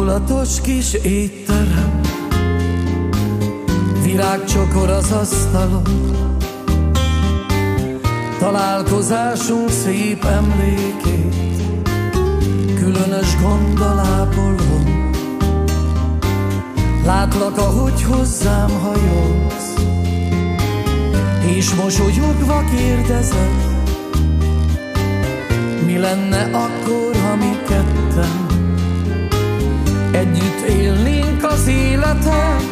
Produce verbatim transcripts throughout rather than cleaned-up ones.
hangulatos kis étterem, virágcsokor az asztalon, találkozásunk szép emlékét különös gonddal ápolom. Látlak, ahogy hozzám hajolsz, és mosolyogva kérdezed, mi lenne akkor, ha mi ketten együtt élnénk az életet.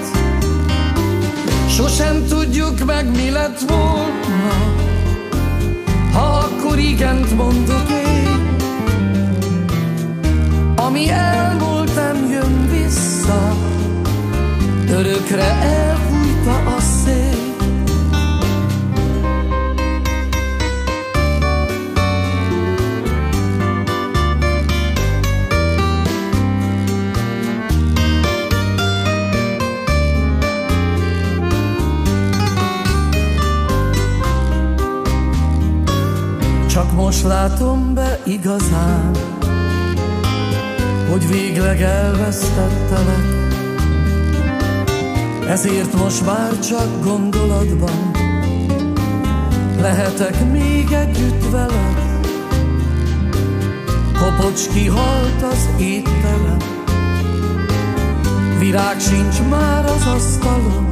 Sosem tudjuk meg, mi lett volna, ha akkor igent mondok én. Ami elmúlt, nem jön vissza, örökre elfújta a szél. Csak most látom be igazán, hogy végleg elvesztettelek, ezért most már csak gondolatban lehetek még együtt veled. Kopocs kihalt az étterem, virág sincs már az asztalon.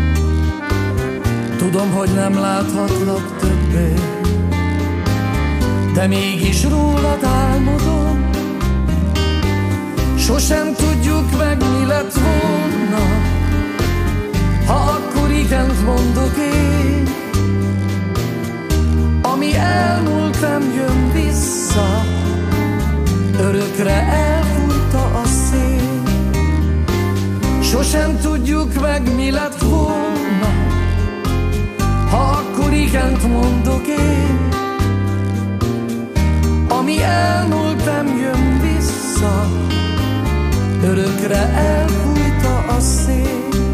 Tudom, hogy nem láthatlak többé, de mégis rólad álmodom. Sosem tudjuk meg, mi lett volna, ha akkor igent mondok én. Ami elmúlt, nem jön vissza, örökre elfújta a szél. Sosem tudjuk meg, mi lett volna, ha akkor igent mondok én. Ami elmúlt, nem jön vissza, örökre elfújta a szél.